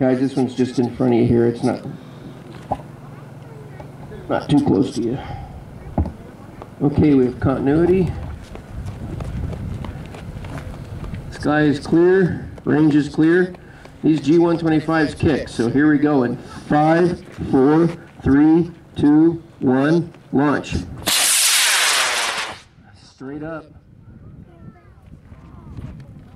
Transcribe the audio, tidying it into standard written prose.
Guys, this one's just in front of you here. It's not too close to you. Okay, we have continuity. Sky is clear, range is clear. These G125s kick, so here we go in 5, 4, 3, 2, 1, launch. Straight up.